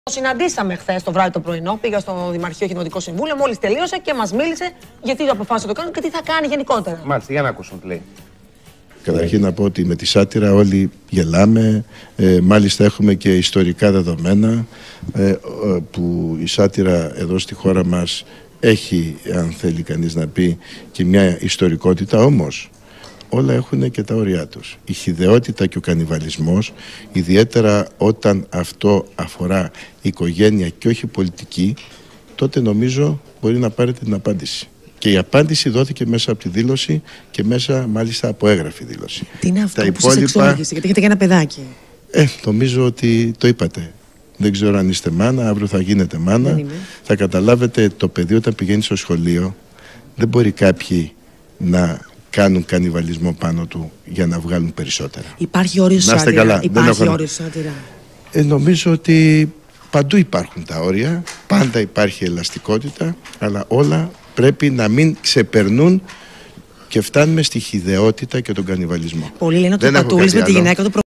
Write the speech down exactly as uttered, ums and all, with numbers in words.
Συναντήσαμε χθες το βράδυ το πρωινό, πήγα στο Δημαρχείο Κοινοτικό Συμβούλιο, μόλις τελείωσε και μας μίλησε γιατί το αποφάσισε το κάνω και τι θα κάνει γενικότερα. Μάλιστα, για να ακούσουμε τι λέει. Καταρχήν να πω ότι με τη σάτυρα όλοι γελάμε, ε, μάλιστα έχουμε και ιστορικά δεδομένα ε, που η σάτυρα εδώ στη χώρα μας έχει, αν θέλει κανείς να πει, και μια ιστορικότητα, όμως όλα έχουν και τα όρια τους. Η χυδαιότητα και ο κανιβαλισμός, ιδιαίτερα όταν αυτό αφορά οικογένεια και όχι πολιτική, τότε νομίζω μπορεί να πάρετε την απάντηση. Και η απάντηση δόθηκε μέσα από τη δήλωση και μέσα μάλιστα από έγγραφη δήλωση. Τι είναι αυτό τα που υπόλοιπα... σας εξόργησε, γιατί έχετε και ένα παιδάκι. Ε, νομίζω ότι το είπατε. Δεν ξέρω αν είστε μάνα, αύριο θα γίνετε μάνα. Θα καταλάβετε το παιδί όταν πηγαίνει στο σχολείο, δεν μπορεί κάποιοι να κάνουν κανιβαλισμό πάνω του για να βγάλουν περισσότερα. Υπάρχει όριος σάτυρα. Υπάρχει όριος σάτυρα. Ε, νομίζω ότι παντού υπάρχουν τα όρια, πάντα υπάρχει ελαστικότητα, αλλά όλα πρέπει να μην ξεπερνούν και φτάνουμε στη χυδαιότητα και τον κανιβαλισμό. Πολλοί λένε ότι ο Πατούλης με τη γυναίκα του